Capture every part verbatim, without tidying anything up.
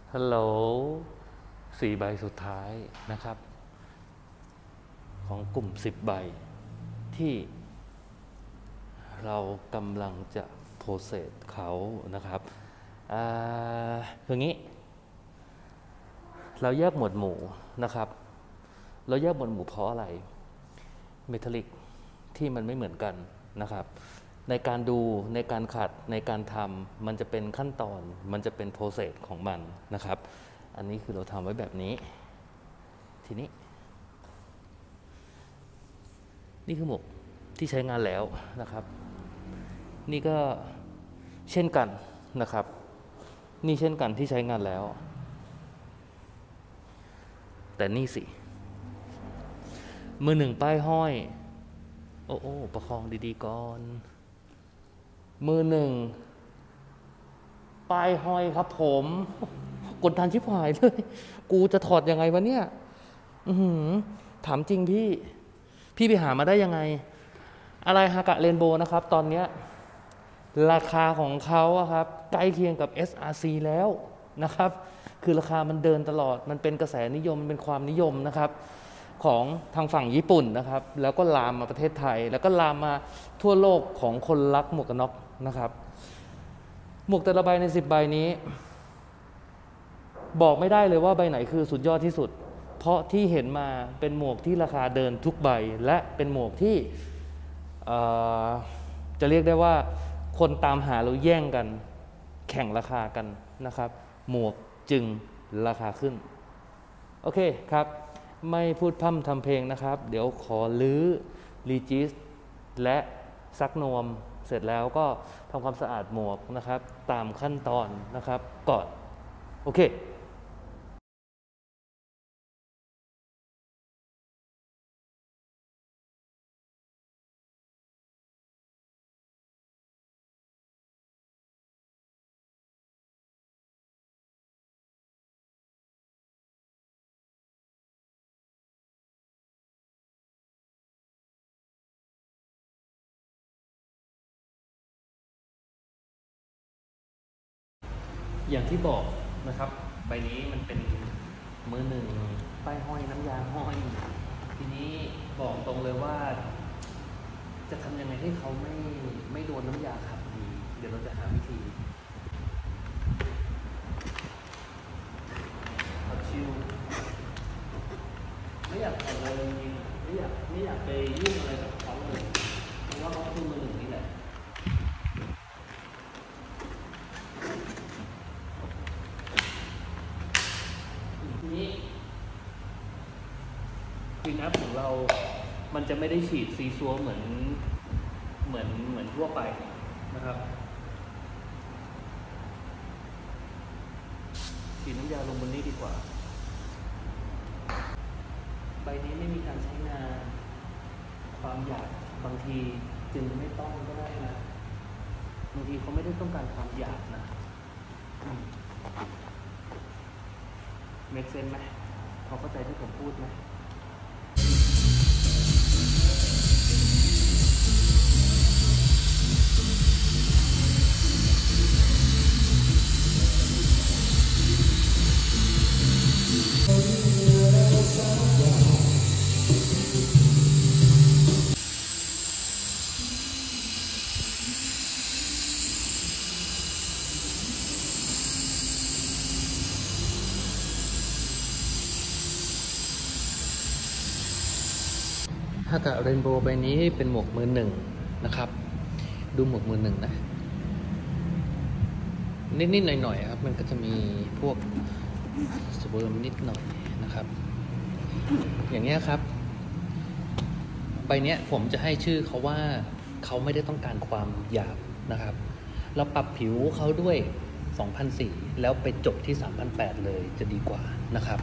ฮัลโหลสี่ใบสุดท้ายนะครับของกลุ่มสิบใบที่เรากำลังจะโปรเซสเขานะครับคืองี้เราแยกหมวดหมู่นะครับเราแยกหมวดหมู่เพราะอะไรเมทัลลิกที่มันไม่เหมือนกันนะครับในการดูในการขัดในการทำมันจะเป็นขั้นตอนมันจะเป็นโปรเซสของมันนะครับอันนี้คือเราทำไว้แบบนี้ทีนี้นี่คือหมวกที่ใช้งานแล้วนะครับนี่ก็เช่นกันนะครับนี่เช่นกันที่ใช้งานแล้วแต่นี่สิมือหนึ่งป้ายห้อยโอ้โอ้ประคองดีๆก่อนมือหนึ่งป้ายห้อยครับผมกดดันชิบหายเลยกูจะถอดยังไงวะเนี่ยอือหือถามจริงพี่พี่ไปหามาได้ยังไงอะไรฮากะเรนโบว์นะครับตอนนี้ราคาของเขาอะครับใกล้เคียงกับ เอส อาร์ ซี แล้วนะครับคือราคามันเดินตลอดมันเป็นกระแสนิยมเป็นความนิยมนะครับของทางฝั่งญี่ปุ่นนะครับแล้วก็ลามมาประเทศไทยแล้วก็ลามมาทั่วโลกของคนรักหมวกกันน็อกนะครับหมวกแต่ละใบในสิบใบนี้บอกไม่ได้เลยว่าใบไหนคือสุดยอดที่สุดเพราะที่เห็นมาเป็นหมวกที่ราคาเดินทุกใบและเป็นหมวกที่จะเรียกได้ว่าคนตามหาแล้วแย่งกันแข่งราคากันนะครับหมวกจึงราคาขึ้นโอเคครับไม่พูดพร่ำทำเพลงนะครับเดี๋ยวขอลื้อรีจิสและซักนวมเสร็จแล้วก็ทำความสะอาดหมวกนะครับตามขั้นตอนนะครับก่อนโอเคอย่างที่บอกนะครับใบนี้มันเป็นมือหนึ่งป้ายห้อยน้ำยาห้อยทีนี้บอกตรงเลยว่าจะทำยังไงให้เขาไม่ไม่โดนน้ำยาขัดดีเดี๋ยวเราจะหาวิธีขัดชิวไม่อยากขัดเลยจริงๆไม่อยากไม่อยากไปยุ่งอะไรกับเขาเลยเพราะว่าเขาคือมือหนึ่งนี่แหละคลีนอัพของเรามันจะไม่ได้ฉีดซีซัวเหมือนเหมือนเหมือนทั่วไปนะครับฉีดน้ำยาลงบนนี้ดีกว่าใบนี้ไม่มีการใช้งานความหยาบบางทีจึงไม่ต้องก็ได้นะบางทีเขาไม่ได้ต้องการความหยาบนะเมคเซนส์ไหมพอเข้าใจที่ผมพูดไหมฮากะเรนโบว์ใบนี้เป็นหมวกมือหนึ่งนะครับดูหมวกมือหนึ่งนะนิดๆหน่อยๆครับมันก็จะมีพวกสเวิร์มนิดหน่อยนะครับอย่างนี้ครับใบนี้ผมจะให้ชื่อเขาว่าเขาไม่ได้ต้องการความหยาบนะครับเราปรับผิวเขาด้วย สองพันสี่ร้อย แล้วไปจบที่ สามพันแปดร้อย เลยจะดีกว่านะครับ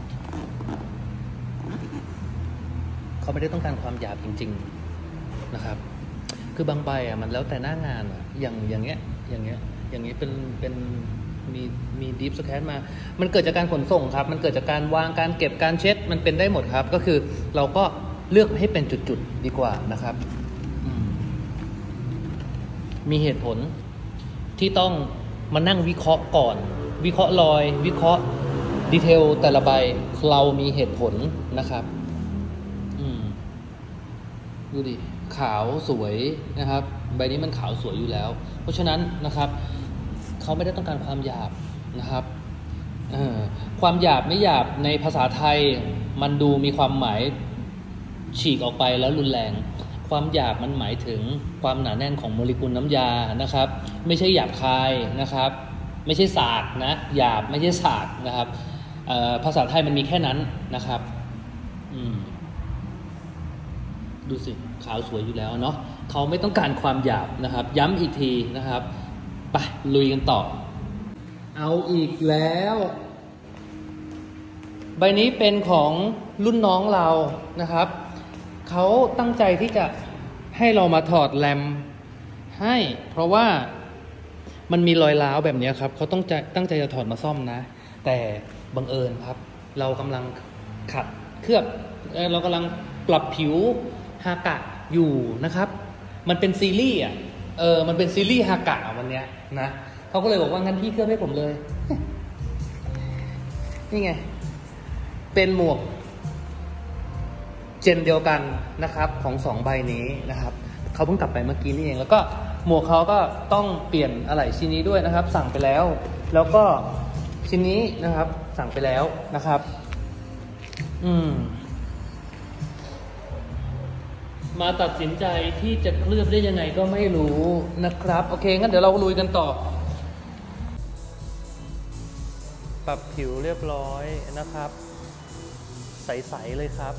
เขาไม่ได้ต้องการความหยาบจริงๆนะครับคือบางใบอ่ะมันแล้วแต่หน้างานอ่ะอย่างอย่างเงี้ยอย่างเงี้ยอย่างเงี้ยเป็นเป็นมีมีดีฟสแคนมามันเกิดจากการขนส่งครับมันเกิดจากการวางการเก็บการเช็ดมันเป็นได้หมดครับก็คือเราก็เลือกให้เป็นจุดๆดีกว่านะครับมีเหตุผลที่ต้องมานั่งวิเคราะห์ก่อนวิเคราะห์รอยวิเคราะห์ดีเทลแต่ละใบเรามีเหตุผลนะครับอืมดูดิขาวสวยนะครับใบนี้มันขาวสวยอยู่แล้วเพราะฉะนั้นนะครับเขาไม่ได้ต้องการความหยาบนะครับความหยาบไม่หยาบในภาษาไทยมันดูมีความหมายฉีกออกไปแล้วรุนแรงความหยาบมันหมายถึงความหนาแน่นของโมเลกุลน้ำยานะครับไม่ใช่หยาบคายนะครับไม่ใช่สากนะหยาบไม่ใช่สากนะครับภาษาไทยมันมีแค่นั้นนะครับดูสิขาวสวยอยู่แล้วเนาะเขาไม่ต้องการความหยาบนะครับย้ำอีกทีนะครับไปลุยกันต่อเอาอีกแล้วใบนี้เป็นของรุ่นน้องเรานะครับเขาตั้งใจที่จะให้เรามาถอดแรมให้เพราะว่ามันมีรอยร้าวแบบนี้ครับเขาต้องใจตั้งใจจะถอดมาซ่อมนะแต่บังเอิญครับเรากำลังขัดเคลือบเรากำลังปรับผิวฮากะอยู่นะครับมันเป็นซีรีส์อ่ะเออมันเป็นซีรีส์ฮากะวันเนี้ยนะเขาก็เลยบอกว่างั้นพี่เคลือบให้ผมเลย นี่ไงเป็นหมวกเจนเดียวกันนะครับของสองใบนี้นะครับเขาเพิ่งกลับไปเมื่อกี้นี่เองแล้วก็หมวกเขาก็ต้องเปลี่ยนอะไหล่ชิ้นนี้ด้วยนะครับสั่งไปแล้วแล้วก็ชิ้นนี้นะครับสั่งไปแล้วนะครับอืมมาตัดสินใจที่จะเคลือบได้ยังไงก็ไม่รู้นะครับโอเคงั้นเดี๋ยวเราลุยกันต่อปรับผิวเรียบร้อยนะครับใสๆเลยครับ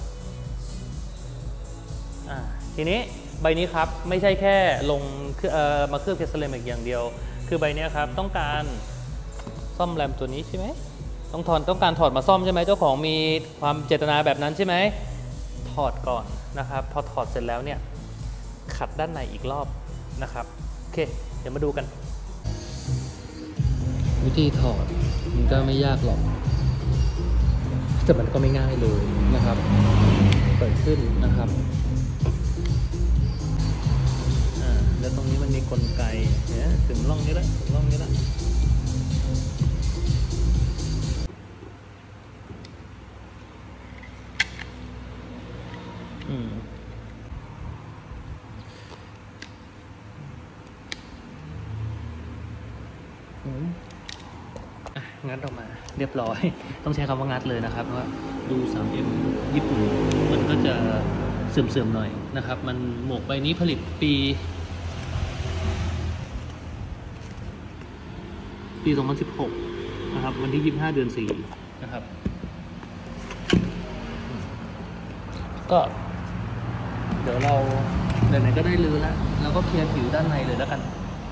อ่าทีนี้ใบนี้ครับไม่ใช่แค่ลงเอ่อมาเคลือบเพชรเซรามิกอย่างเดียวคือใบนี้ครับต้องการซ่อมแรมตัวนี้ใช่ไหมต้องถอดต้องการถอดมาซ่อมใช่ไหมเจ้าของมีความเจตนาแบบนั้นใช่ไหมถอดก่อนนะครับพอถอดเสร็จแล้วเนี่ยขัดด้านในอีกรอบนะครับโอเคเดี๋ยวมาดูกันวิธีถอดมันก็ไม่ยากหรอกแต่มันก็ไม่ง่ายเลยนะครับเปิดขึ้นนะครับอ่าแล้วตรงนี้มันมีกลไกเนี่ยถึงร่องนี้แล้วถึงร่องนี้แล้วอืมงัดออกมาเรียบร้อยต้องใช้คำว่างัดเลยนะครับว่าดู ทรี เอ็ม ญี่ปุ่นมันก็จะเสื่อมๆหน่อยนะครับมันหมวกใบนี้ผลิตปีปีสองพันสิบหกนะครับวันที่ยี่สิบห้าเดือนสี่นะครับก็เดี๋ยวเราไหนๆก็ได้รื้อแล้วเราก็เคลียร์ผิวด้านในเลยแล้วกัน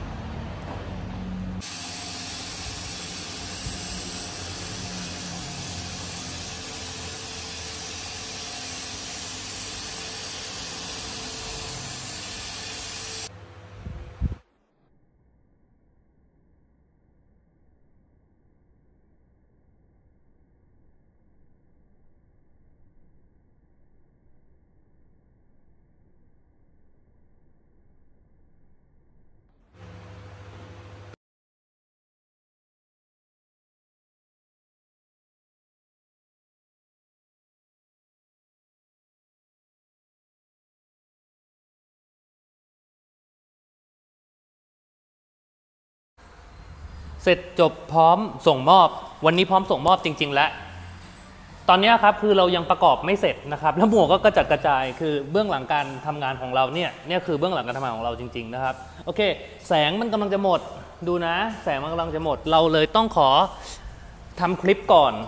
เสร็จจบพร้อมส่งมอบวันนี้พร้อมส่งมอบจริงๆแล้วตอนนี้ครับคือเรายังประกอบไม่เสร็จนะครับแล้วหมวกก็กระจัดกระจายคือเบื้องหลังการทำงานของเราเนี่ยเนี่ยคือเบื้องหลังการทำงานของเราจริงๆนะครับโอเคแสงมันกำลังจะหมดดูนะแสงมันกำลังจะหมดเราเลยต้องขอทำคลิปก่อน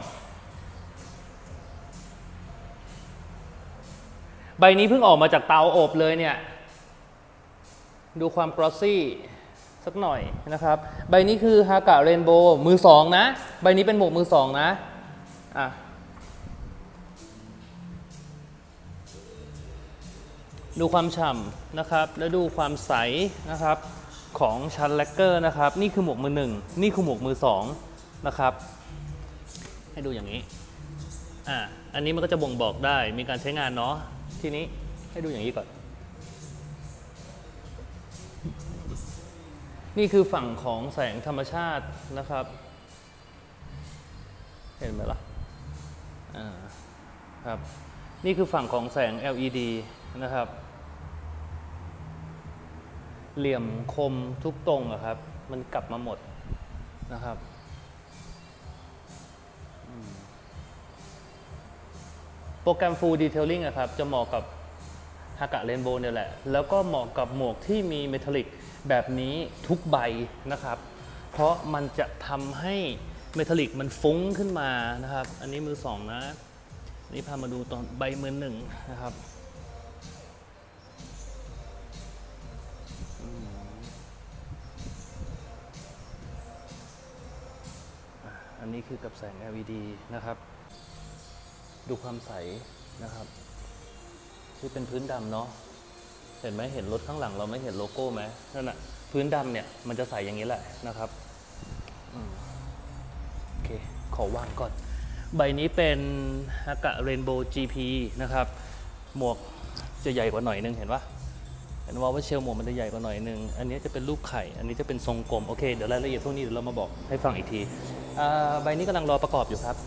ใบนี้เพิ่งออกมาจากเตาอบเลยเนี่ยดูความกรอสซี่สักหน่อยนะครับใบนี้คือฮากะเรนโบว์มือสองนะใบนี้เป็นหมวกมือสองนะอ่ะดูความฉ่ำนะครับแล้วดูความใสนะครับของชั้นแลกเกอร์นะครับนี่คือหมวกมือหนึ่งนี่คือหมวกมือสองนะครับให้ดูอย่างนี้อ่ะอันนี้มันก็จะบ่งบอกได้มีการใช้งานเนาะทีนี้ให้ดูอย่างนี้ก่อนนี่คือฝั่งของแสงธรรมชาตินะครับเห็นไหมล่ะอ่าครับนี่คือฝั่งของแสง แอล อี ดี นะครับเหลี่ยมคมทุกตรงอะครับมันกลับมาหมดนะครับโปรแกรม Full Detailing นะครับจะเหมาะกับฮากะเรนโบว์เนี่ยแหละแล้วก็เหมาะกับหมวกที่มีเมทัลลิกแบบนี้ทุกใบนะครับเพราะมันจะทำให้เมทัลลิกมันฟุ้งขึ้นมานะครับอันนี้มือสองนะอันนี้พามาดูตอนใบมือหนึ่งนะครับอันนี้คือกับแสง แอล อี ดี นะครับดูความใสนะครับที่เป็นพื้นดำเนาะเห็นไหมเห็นรถข้างหลังเราไม่เห็นโลโก้ไหมนั่นแหะพื้นดำเนี่ยมันจะใสอย่างนี้แหละนะครับโอเคขอวางก่อนใบนี้เป็นฮากะเรนโบว์ จี พี นะครับหมวกจะใหญ่กว่าหน่อยนึงเห็นปะเห็นว่าว่าเชลหมวกมันจะใหญ่กว่าหน่อยนึงอันนี้จะเป็นรูปไข่อันนี้จะเป็นทรงกลมโอเคเดี๋ยวรายละเอียดพวกนี้เดี๋ยวเรามาบอกให้ฟังอีกทีใบนี้กำลังรอประกอบอยู่ครับ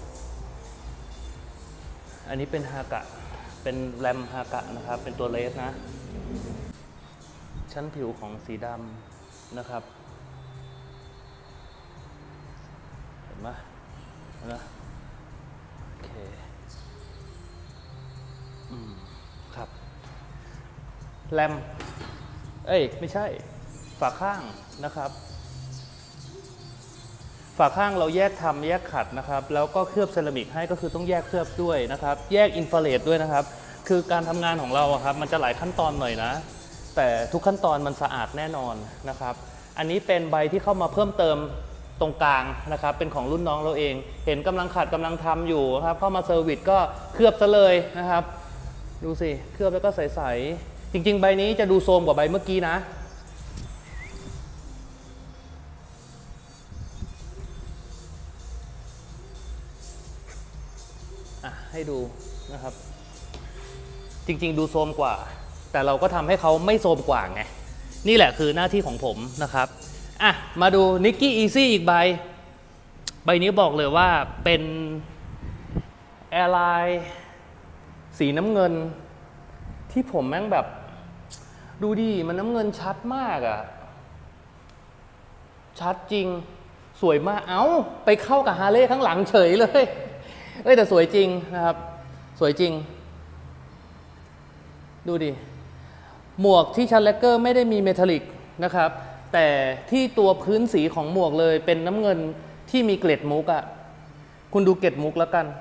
อันนี้เป็นฮากะเป็นแรมฮากะนะครับเป็นตัวเลสนะชั้นผิวของสีดำนะครับเห็นไหมนะโอเคอืมครับแรมเอ้ยไม่ใช่ฝาข้างนะครับฝาข้างเราแยกทำแยกขัดนะครับแล้วก็เคลือบเซรามิกให้ก็คือต้องแยกเคลือบด้วยนะครับแยกอินฟราเรดด้วยนะครับคือการทำงานของเราครับมันจะหลายขั้นตอนหน่อยนะแต่ทุกขั้นตอนมันสะอาดแน่นอนนะครับอันนี้เป็นใบที่เข้ามาเพิ่มเติมตรงกลางนะครับเป็นของรุ่นน้องเราเองเห็นกำลังขัดกำลังทำอยู่ครับเข้ามาเซอร์วิสก็เคลือบซะเลยนะครับดูสิเคลือบแล้วก็ใสๆจริงๆใบนี้จะดูโทรมกว่าใบเมื่อกี้นะให้ดูนะครับจริงๆดูโทรมกว่าแต่เราก็ทำให้เขาไม่โทรมกว่าไงนี่แหละคือหน้าที่ของผมนะครับอ่ะมาดู Nike Easy อีกใบใบนี้บอกเลยว่าเป็นแอร์ไลน์สีน้ำเงินที่ผมแม่งแบบดูดิมันน้ำเงินชัดมากอะชัดจริงสวยมากเอ้าไปเข้ากับฮาร์เลย์ข้างหลังเฉยเลยเอ้ยแต่สวยจริงนะครับสวยจริงดูดิหมวกที่ชันแลกเกอร์ไม่ได้มีเมทัลลิกนะครับแต่ที่ตัวพื้นสีของหมวกเลยเป็นน้ำเงินที่มีเกล็ดมุกอะคุณดูเกล็ดมุกแล้วกัน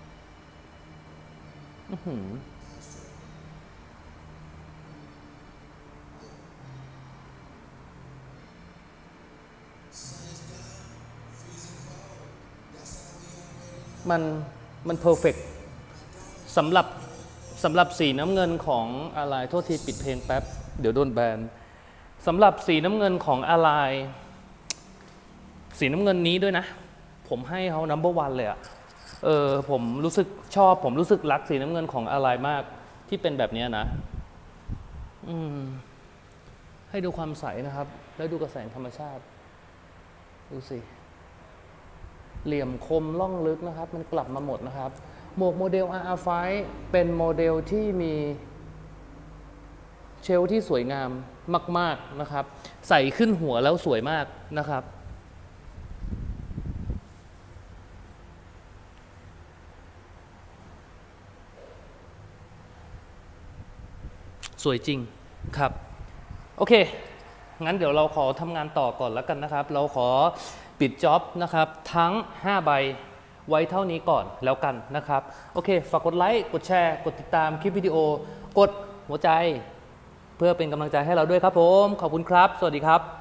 มันมันเพอร์เฟกต์สำหรับสำหรับสีน้ำเงินของอะไรโทษทีปิดเพลงแป๊บเดี๋ยวโดนแบนสำหรับสีน้ำเงินของอะไรสีน้ำเงินนี้ด้วยนะผมให้เขา นัมเบอร์ วันเลยอะเออผมรู้สึกชอบผมรู้สึกรักสีน้ำเงินของอะไรมากที่เป็นแบบนี้นะอืมให้ดูความใสนะครับแล้วดูกระแสธรรมชาติดูสิเหลี่ยมคมล่องลึกนะครับมันกลับมาหมดนะครับหมวกโมเดล อาร์ อาร์ ไฟว์ เป็นโมเดลที่มีเชลที่สวยงามมากๆนะครับใส่ขึ้นหัวแล้วสวยมากนะครับสวยจริงครับโอเคงั้นเดี๋ยวเราขอทำงานต่อก่อนแล้วกันนะครับเราขอปิดจ็อบนะครับทั้งห้าใบไว้เท่านี้ก่อนแล้วกันนะครับโอเคฝากกดไลค์กดแชร์กดติดตามคลิปวิดีโอกดหัวใจเพื่อเป็นกำลังใจให้เราด้วยครับผมขอบคุณครับสวัสดีครับ